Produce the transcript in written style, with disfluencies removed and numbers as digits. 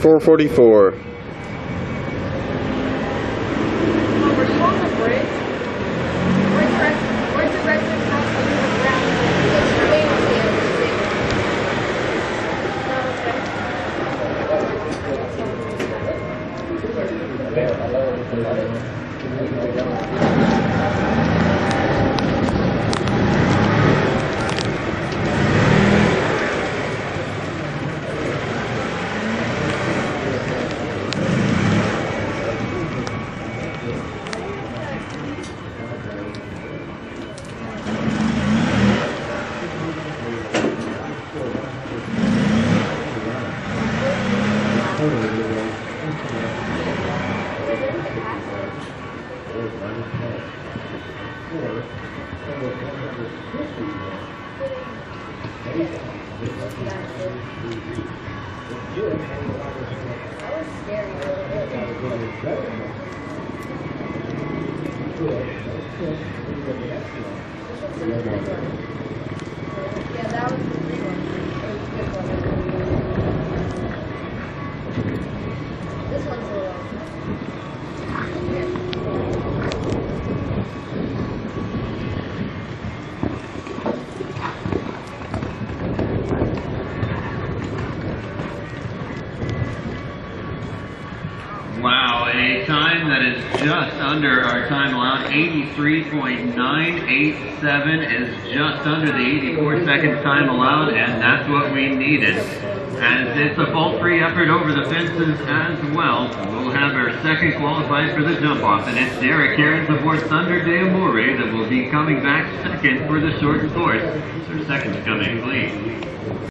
4:44. Yeah, that was the big one. This one's a little. Wow, a time that is just under our time allowed. 83.987 is just under the 84 seconds time allowed, and that's what we needed. As it's a fault-free effort over the fences as well, we'll have our second qualified for the jump-off, and it's Darragh Kerins of Horseware Ireland that will be coming back second for the short course. So second's coming, please.